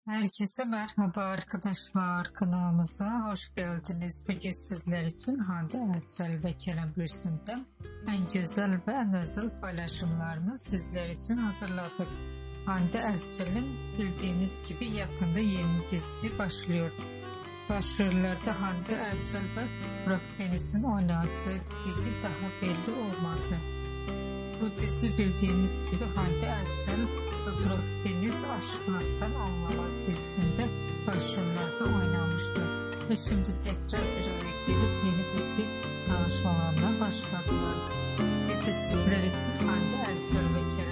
Herkese merhaba arkadaşlar, kanalımıza hoş geldiniz. Bugün sizler için Hande Erçel ve Kerem Bürsin'den en güzel ve en özel paylaşımlarını sizler için hazırladık. Hande Erçel'in bildiğiniz gibi yakında yeni dizisi başlıyor. Başrollerde Hande Erçel ve Burak Deniz'in oynadığı dizi daha belli olmadı. Bu dizi bildiğiniz gibi Hande Erçel ve Burak Deniz Aşk Hak'tan Anlamaz dizisinde başrollerde oynamıştı. Ve şimdi tekrar bir araya gelip yeni dizi çalışmalarına başladılar. Biz de sizler için Hande Erçel ve Kerem